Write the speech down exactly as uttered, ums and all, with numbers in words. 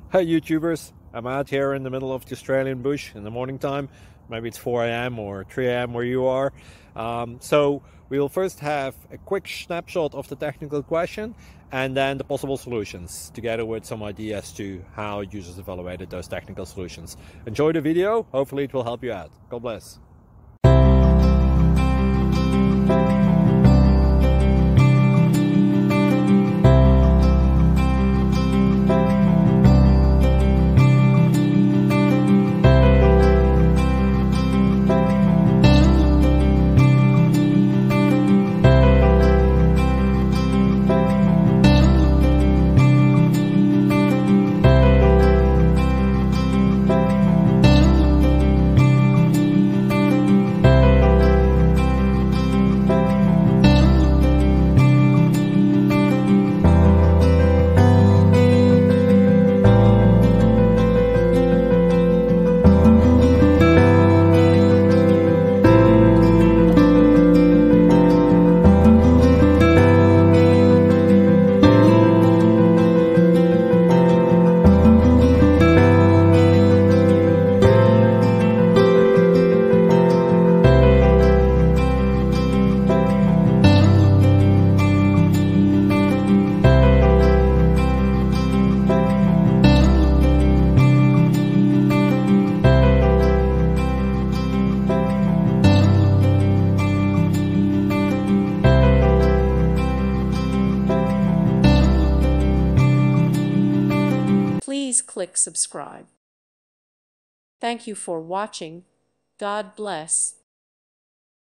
Hi YouTubers, I'm out here in the middle of the Australian bush in the morning time. Maybe it's four A M or three A M where you are. Um, so we'll first have a quick snapshot of the technical question and then the possible solutions, together with some ideas to how users evaluated those technical solutions. Enjoy the video, hopefully it will help you out. God bless. Please click subscribe. Thank you for watching. God bless.